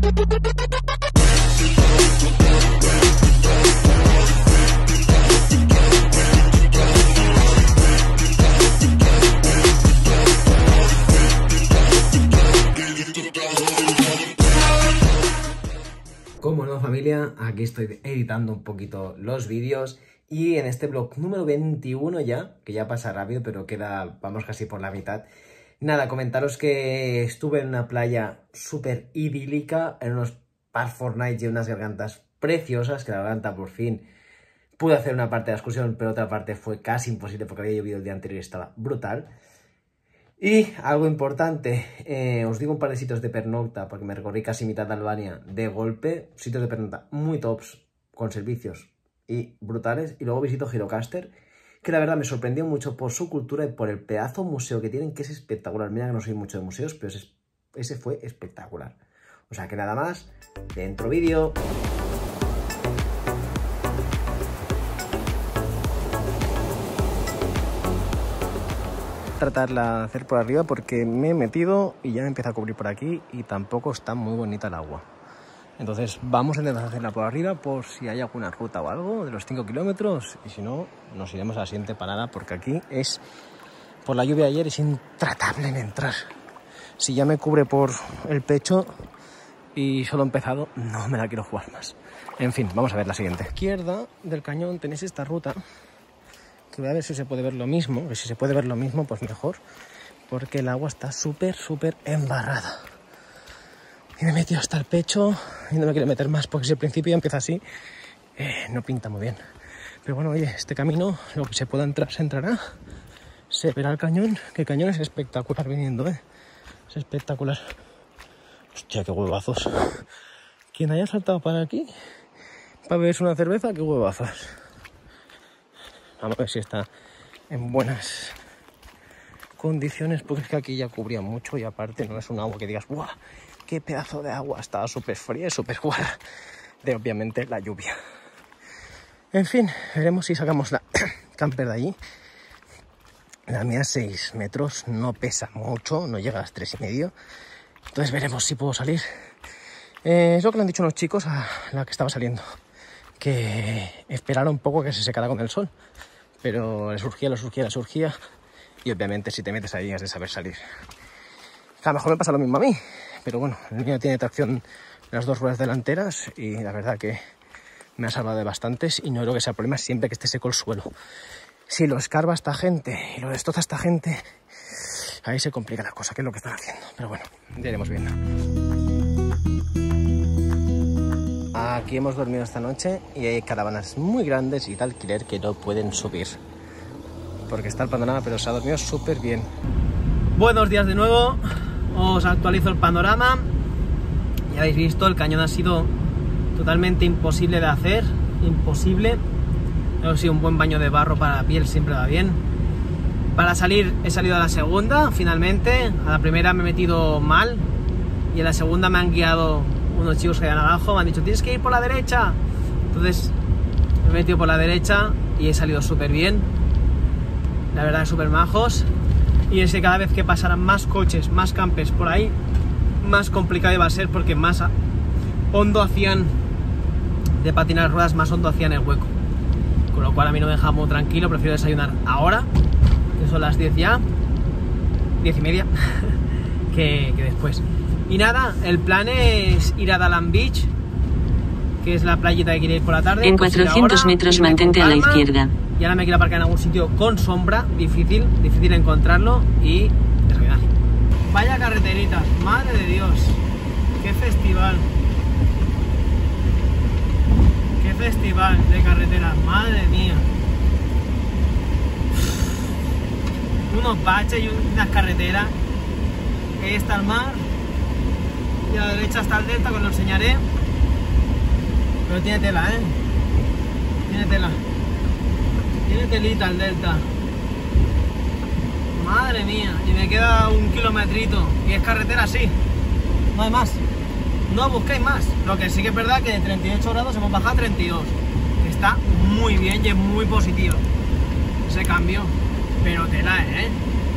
Como no, familia, aquí estoy editando un poquito los vídeos y en este vlog número 21 ya, que ya pasa rápido, pero vamos casi por la mitad. Nada, comentaros que estuve en una playa súper idílica, en unos par Fortnite y unas gargantas preciosas, que la garganta por fin pude hacer una parte de la excursión, pero otra parte fue casi imposible porque había llovido el día anterior y estaba brutal. Y algo importante, os digo un par de sitios de pernocta, porque me recorrí casi mitad de Albania de golpe, sitios de pernocta muy tops, con servicios y brutales, y luego visito Gjirokastër, que la verdad me sorprendió mucho por su cultura y por el pedazo museo que tienen, que es espectacular. Mira que no soy mucho de museos, pero ese fue espectacular. O sea que nada más, dentro vídeo. Tratarla de hacer por arriba porque me he metido y ya me empieza a cubrir por aquí y tampoco está muy bonita el agua. Entonces vamos a intentar hacerla por arriba por si hay alguna ruta o algo de los 5 kilómetros y si no nos iremos a la siguiente parada porque aquí es, por la lluvia de ayer, es intratable en entrar. Si ya me cubre por el pecho y solo he empezado, no me la quiero jugar más. En fin, vamos a ver la siguiente. A la izquierda del cañón tenéis esta ruta. Que voy a ver si se puede ver lo mismo, que si se puede ver lo mismo, pues mejor, porque el agua está súper embarrada. Y me he metido hasta el pecho y no me quiero meter más, porque si al principio ya empieza así, no pinta muy bien. Pero bueno, oye, este camino, lo que se pueda entrar, se entrará. Se verá el cañón, que el cañón es espectacular viniendo, es espectacular. Hostia, qué huevazos. Quien haya saltado para aquí, para beberse una cerveza, qué huevazos. Vamos a ver si está en buenas condiciones, porque es que aquí ya cubría mucho y aparte no es un agua que digas ¡guau! ¡Qué pedazo de agua! Estaba súper fría y súper guarda de obviamente la lluvia. En fin, veremos si sacamos la camper de allí. La mía 6 metros, no pesa mucho, no llega a las 3,5. Entonces veremos si puedo salir. Es lo que le han dicho unos chicos a la que estaba saliendo, que esperara un poco que se secara con el sol, pero le surgía y obviamente si te metes ahí has de saber salir. A lo mejor me pasa lo mismo a mí, pero bueno, el mío tiene tracción en las 2 ruedas delanteras y la verdad que me ha salvado de bastantes y no creo que sea problema siempre que esté seco el suelo. Si lo escarba esta gente y lo destroza esta gente, ahí se complica la cosa, que es lo que están haciendo, pero bueno, ya iremos viendo. Aquí hemos dormido esta noche y hay caravanas muy grandes y de alquiler que no pueden subir porque está el panorama, pero se ha dormido súper bien. Buenos días de nuevo, os actualizo el panorama. Ya habéis visto, el cañón ha sido totalmente imposible de hacer, imposible. Ha sido un buen baño de barro para la piel, siempre va bien. Para salir he salido a la segunda, finalmente. A la primera me he metido mal y en la segunda me han guiado unos chicos que hay abajo, me han dicho tienes que ir por la derecha. Entonces me he metido por la derecha y he salido súper bien. La verdad es súper majos. Y es que cada vez que pasaran más coches, más campers por ahí, más complicado iba a ser porque más hondo hacían de patinar ruedas, más hondo hacían el hueco. Con lo cual a mí no me deja muy tranquilo, prefiero desayunar ahora, que son las 10 ya, 10:30, que después. Y nada, el plan es ir a Dalam Beach, que es la playita que quiere ir por la tarde. En 400 metros mantente a la izquierda. Y ahora me quiero aparcar en algún sitio con sombra, difícil encontrarlo y desayunar. Vaya carreteritas, madre de Dios, qué festival. Qué festival de carreteras, madre mía. Unos baches y unas carreteras. Ahí está el mar. Y a la derecha está el delta, que os lo enseñaré. Pero tiene tela, tiene tela. Tiene telita el delta. Madre mía. Y me queda 1 kilometrito. Y es carretera así. No hay más. No busquéis más. Lo que sí que es verdad que de 38 grados hemos bajado a 32. Está muy bien y es muy positivo ese cambio. Pero tela,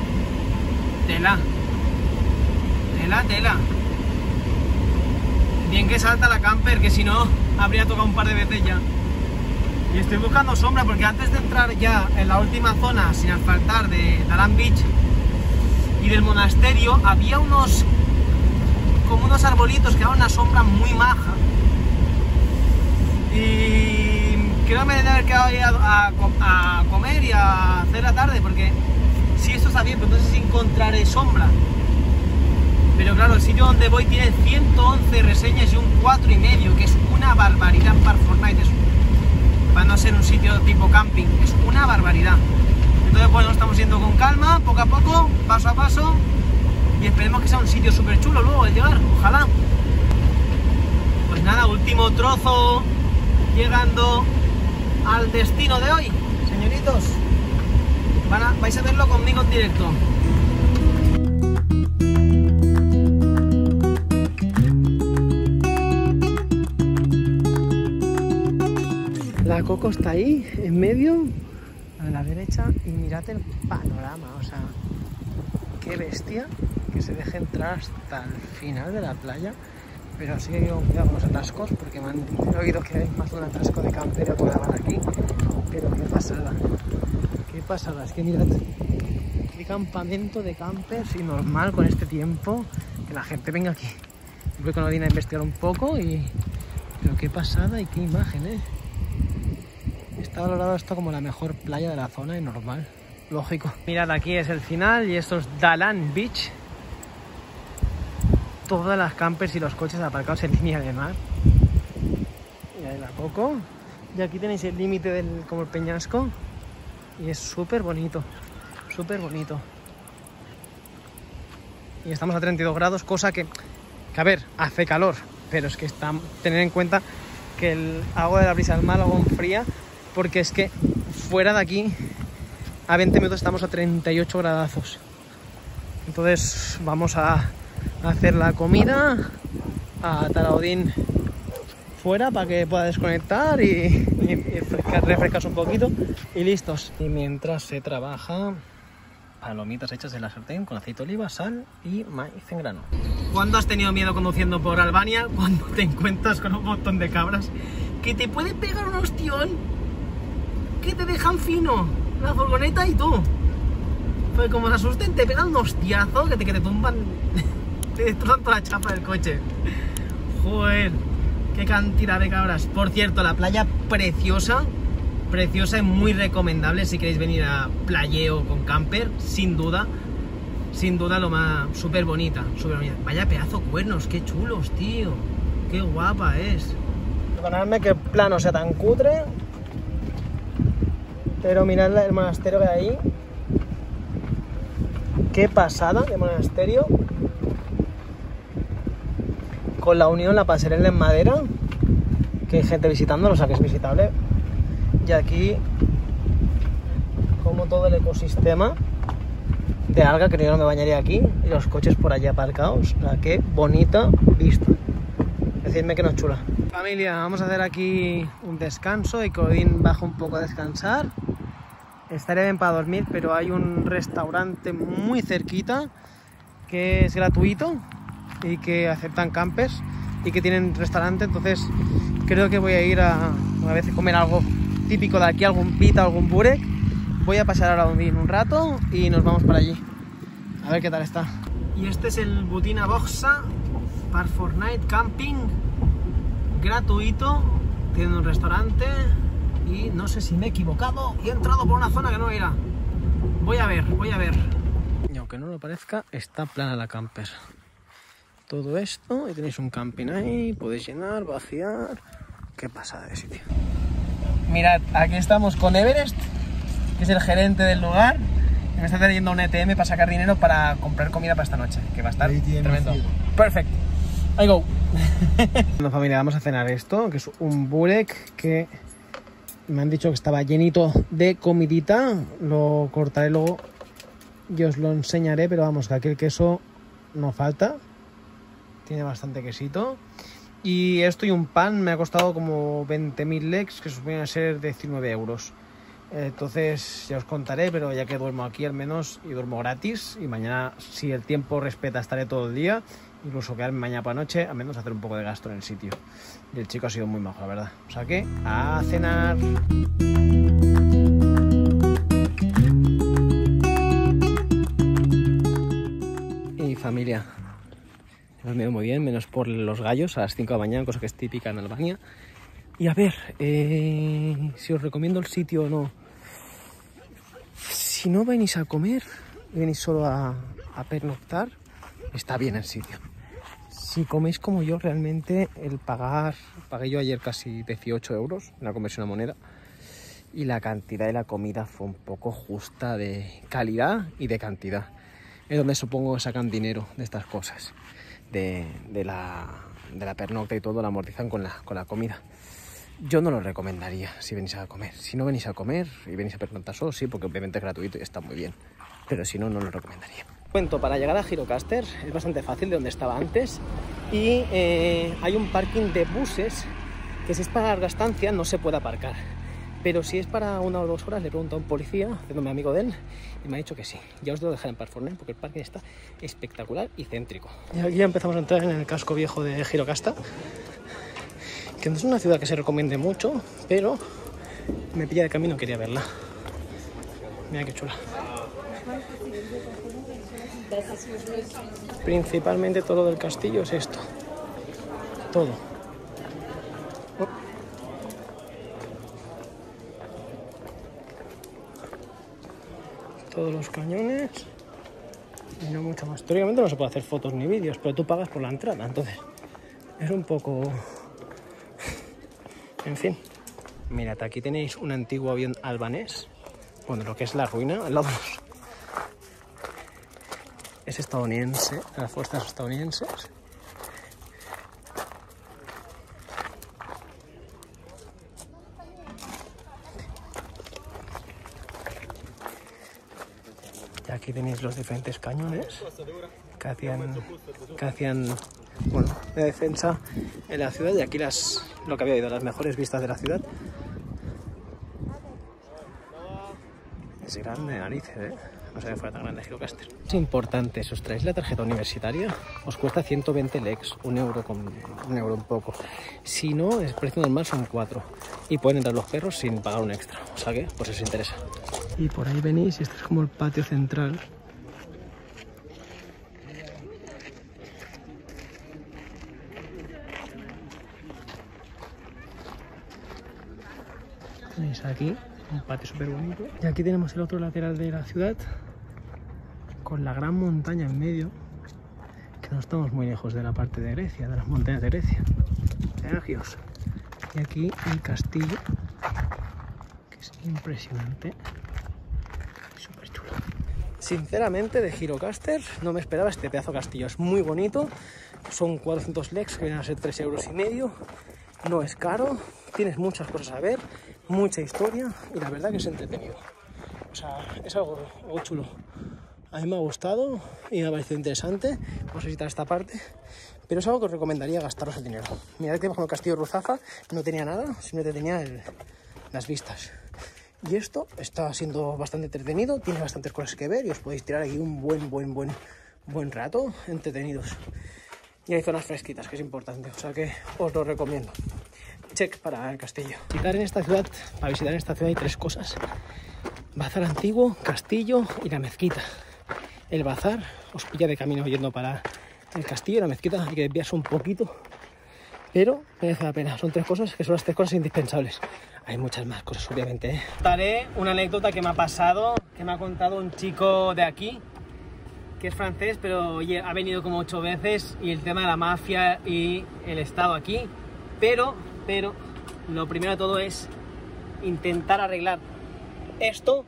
Tela. Bien que salta la camper, que si no, habría tocado un par de veces ya. Y estoy buscando sombra, porque antes de entrar ya en la última zona, sin asfaltar, de Dalan Beach y del monasterio, había como unos arbolitos que daban una sombra muy maja. Y creo que me debe haber quedado ahí a comer y a hacer la tarde, porque sí, esto está bien, pero no sé si encontraré sombra. Pero claro, el sitio donde voy tiene 111 reseñas y un 4,5, que es una barbaridad para Fortnite. Para no ser un sitio tipo camping, es una barbaridad. Entonces, bueno, estamos yendo con calma, poco a poco, paso a paso, y esperemos que sea un sitio súper chulo luego de llegar, ojalá. Pues nada, último trozo, llegando al destino de hoy, señoritos. Vais a verlo conmigo en directo. La Coco está ahí, en medio, a la derecha, y mirad el panorama, o sea, qué bestia que se deje entrar hasta el final de la playa. Pero sí que hay cuidado con los atascos, porque me han oído que hay más de un atasco de camper o por aquí. Pero qué pasada, es que mirad, qué campamento de campers, y normal con este tiempo que la gente venga aquí. Voy con Odín a investigar un poco, pero qué pasada y qué imagen, Está valorado esto como la mejor playa de la zona, y normal, lógico. Mirad, aquí es el final y esto es Dalan Beach. Todas las campers y los coches aparcados en línea de mar. Y ahí la Coco. Y aquí tenéis el límite del como el peñasco. Y es súper bonito, súper bonito. Y estamos a 32 grados, cosa que a ver, hace calor, pero es que tener en cuenta que el agua de la brisa del mar algo fría, porque es que fuera de aquí a 20 minutos estamos a 38 gradazos. Entonces vamos a hacer la comida, a Odín fuera para que pueda desconectar y refrescarse un poquito y listos. Y mientras se trabaja, palomitas hechas en la sartén con aceite de oliva, sal y maíz en grano. ¿Cuándo has tenido miedo conduciendo por Albania? Cuando te encuentras con un montón de cabras que te pueden pegar un ostión, que te dejan fino la furgoneta y tú. Pues como se asusten, te pegan un hostiazo que te tumban, te destrozan toda la chapa del coche. Joder, qué cantidad de cabras. Por cierto, la playa preciosa, preciosa y muy recomendable si queréis venir a playeo con camper, sin duda lo más súper bonita, súper bonita. Vaya pedazo cuernos, qué chulos, tío, qué guapa es. Perdonadme que el plano sea tan cutre, pero mirad el monasterio que hay ahí. Qué pasada de monasterio, con la unión, la pasarela en madera, que hay gente visitándolo, o sea que es visitable. Y aquí, como todo el ecosistema de alga, que yo no me bañaría aquí, y los coches por allá aparcados. O sea, qué bonita vista. Decidme que no es chula. Familia, vamos a hacer aquí un descanso y que Odín baja un poco a descansar. Estaré bien para dormir, pero hay un restaurante muy cerquita que es gratuito y que aceptan campers y que tienen restaurante, entonces creo que voy a ir a veces comer algo típico de aquí, algún pita, algún burek. Voy a pasar ahora un rato y nos vamos para allí a ver qué tal está. Y este es el Butina Boxa para Fortnite Camping, gratuito, tiene un restaurante y no sé si me he equivocado y he entrado por una zona que no era. Voy a ver. Y aunque no lo parezca, está plana la camper. Todo esto, y tenéis un camping ahí, podéis llenar, vaciar. Qué pasada de sitio. Mirad, aquí estamos con Everest, que es el gerente del lugar, y me está trayendo un ETM para sacar dinero para comprar comida para esta noche, que va a estar tremendo. Perfecto. I go. Bueno, familia, vamos a cenar esto, que es un burek que me han dicho que estaba llenito de comidita. Lo cortaré luego y os lo enseñaré, pero vamos, que aquí el queso no falta. Tiene bastante quesito. Y esto y un pan me ha costado como 20.000 lex, que suponen ser 19 euros. Entonces ya os contaré, pero ya que duermo aquí al menos y duermo gratis, y mañana, si el tiempo respeta, estaré todo el día incluso quedarme mañana por la noche, al menos hacer un poco de gasto en el sitio. Y el chico ha sido muy majo, la verdad. O sea que, a cenar. Y familia, he dormido muy bien, menos por los gallos a las 5 de la mañana, cosa que es típica en Albania. Y a ver, si os recomiendo el sitio o no. Si no venís a comer, venís solo a pernoctar, está bien el sitio. Si coméis como yo, realmente el pagué yo ayer casi 18 euros en la conversión a moneda, y la cantidad de la comida fue un poco justa de calidad y de cantidad. Es donde supongo que sacan dinero de estas cosas, de la pernocta y todo, la amortizan con la comida. Yo no lo recomendaría si venís a comer. Si no venís a comer y venís a pernoctar solo, sí, porque obviamente es gratuito y está muy bien. Pero si no, no lo recomendaría. Cuento, para llegar a Gjirokastër es bastante fácil de donde estaba antes. Y hay un parking de buses que si es para larga estancia no se puede aparcar. Pero si es para 1 o 2 horas, le pregunto a un policía, haciéndome amigo de él, y me ha dicho que sí. Ya os debo dejar en Parfornen porque el parking está espectacular y céntrico. Y aquí ya empezamos a entrar en el casco viejo de Gjirokastër, que no es una ciudad que se recomiende mucho, pero me pilla de camino, quería verla. Mira qué chula. Principalmente todo del castillo es esto. Todo. Todos los cañones y no mucho más. Teóricamente no se puede hacer fotos ni vídeos, pero tú pagas por la entrada, entonces es un poco... En fin. Mirad, aquí tenéis un antiguo avión albanés. Bueno, lo que es la ruina, al lado es estadounidense, las fuerzas estadounidenses. Y aquí tenéis los diferentes cañones que hacían bueno, de defensa en la ciudad. Y aquí lo que había ido, las mejores vistas de la ciudad. Es grande, narices, ¿eh? No sabía que fuera tan grande Gjirokastër. Es importante, si os traéis la tarjeta universitaria, os cuesta 120 leks, un euro un poco. Si no, el precio normal son 4. Y pueden entrar los perros sin pagar un extra. O sea que, pues eso os interesa. Y por ahí venís, y este es como el patio central. Tenéis aquí un patio súper bonito. Y aquí tenemos el otro lateral de la ciudad, con la gran montaña en medio, que no estamos muy lejos de la parte de Grecia, de las montañas de Grecia, de Agios. Y aquí el castillo, que es impresionante y súper chulo. Sinceramente, de Gjirokastër no me esperaba este pedazo de castillo. Es muy bonito, son 400 leks, que vienen a ser 3,5 euros. No es caro, tienes muchas cosas a ver, mucha historia, y la verdad que es entretenido. O sea, es algo chulo. A mí me ha gustado y me ha parecido interesante. Vamos a visitar esta parte, pero es algo que os recomendaría gastaros el dinero. Mirad que bajo el castillo de Ruzafa no tenía nada, simplemente tenía las vistas. Y esto está siendo bastante entretenido, tiene bastantes cosas que ver y os podéis tirar aquí un buen rato entretenidos. Y hay zonas fresquitas, que es importante, o sea que os lo recomiendo. Check para el castillo. Para visitar en esta ciudad hay 3 cosas: bazar antiguo, castillo y la mezquita. El bazar os pilla de camino yendo para el castillo, la mezquita hay que desviarse un poquito, pero merece la pena. Son 3 cosas que son las 3 cosas indispensables. Hay muchas más cosas, obviamente, ¿eh? Contaré una anécdota que me ha pasado, que me ha contado un chico de aquí, que es francés, pero oye, ha venido como 8 veces, y el tema de la mafia y el estado aquí. Pero lo primero de todo es intentar arreglar esto,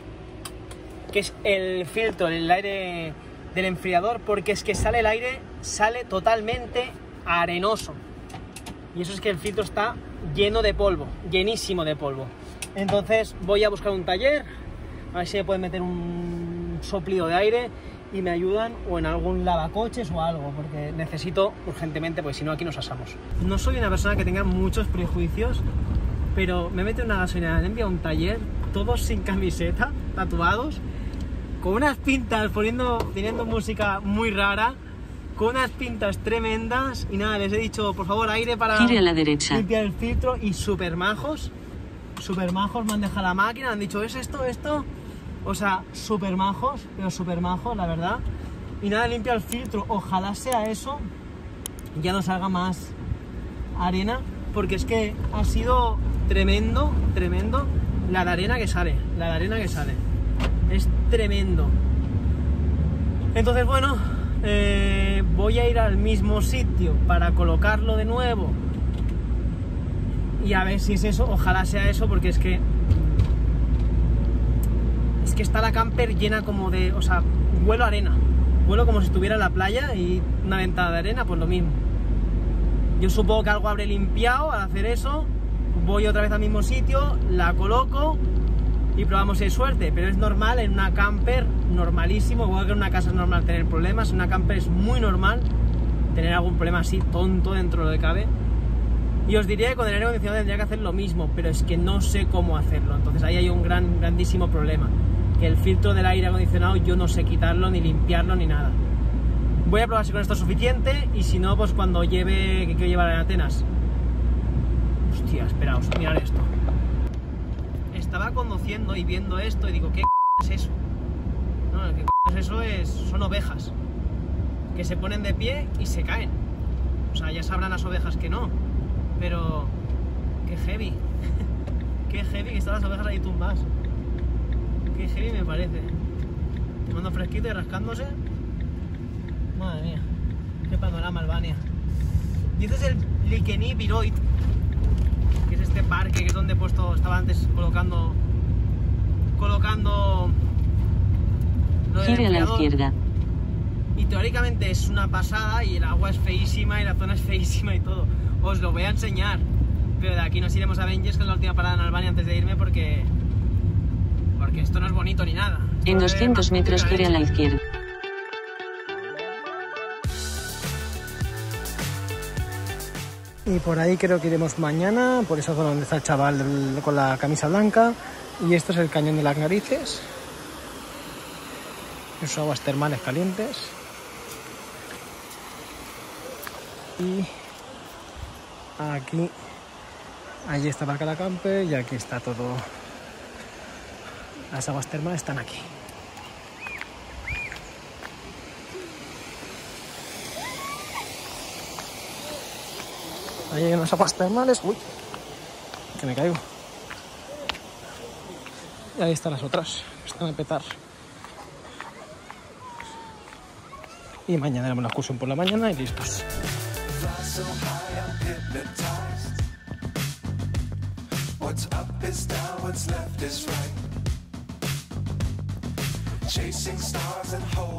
que es el filtro, el aire del enfriador, porque es que el aire sale totalmente arenoso. Y eso es que el filtro está lleno de polvo, llenísimo de polvo. Entonces voy a buscar un taller, a ver si me pueden meter un soplido de aire y me ayudan, o en algún lavacoches o algo, porque necesito urgentemente, porque si no aquí nos asamos. No soy una persona que tenga muchos prejuicios, pero me mete una gasolina, me envía a un taller, todos sin camiseta, tatuados, con unas pintas, teniendo música muy rara, con unas pintas tremendas. Y nada, les he dicho, por favor, aire para Gire a la derecha. limpiar el filtro. Y súper majos me han dejado la máquina, han dicho, ¿es esto? O sea, súper majos, la verdad. Y nada, limpia el filtro, ojalá sea eso, ya no salga más arena, porque es que ha sido tremendo la de arena que sale, es tremendo. Entonces bueno, voy a ir al mismo sitio para colocarlo de nuevo y a ver si es eso, ojalá sea eso, porque es que está la camper llena como de, o sea, huelo a arena, huelo como si estuviera en la playa y una ventana de arena, pues lo mismo. Yo supongo que algo habré limpiado al hacer eso, voy otra vez al mismo sitio, la coloco y probamos si hay suerte, pero es normal en una camper, normalísimo, igual que en una casa es normal tener problemas, en una camper es muy normal tener algún problema así tonto dentro de lo que cabe. Y os diría que con el aire acondicionado tendría que hacer lo mismo, pero es que no sé cómo hacerlo, entonces ahí hay un grandísimo problema, que el filtro del aire acondicionado yo no sé quitarlo, ni limpiarlo, ni nada. Voy a probar si con esto es suficiente y si no, pues cuando lleve, que quiero llevar en Atenas. Hostia, esperaos, mirad esto. Estaba conduciendo y viendo esto y digo, ¿qué es eso? No, ¿qué es eso? Son ovejas que se ponen de pie y se caen. O sea, ya sabrán las ovejas que no, pero qué heavy. Qué heavy que están las ovejas ahí tumbadas. Qué heavy me parece. Tomando fresquito y rascándose. Madre mía, qué panorama Albania. Y este es el Likeni Viroit, que es este parque que es donde estaba antes colocando lo del Gire a la enfriador. izquierda. Y teóricamente es una pasada y el agua es feísima y la zona es feísima y todo. Os lo voy a enseñar, pero de aquí nos iremos a Benjes, que es la última parada en Albania antes de irme, porque esto no es bonito ni nada. En 200 metros gire a la izquierda. Y por ahí creo que iremos mañana, por esa zona donde está el chaval con la camisa blanca. Y esto es el cañón de las narices. Sus aguas termales calientes. Y aquí, allí está Barca la Camper y aquí está todo. Las aguas termales están aquí. Ahí hay unas aguas termales. Uy, que me caigo. Y ahí están las otras, están a petar. Y mañana haremos la excursión por la mañana y listos. Chasing stars and hope.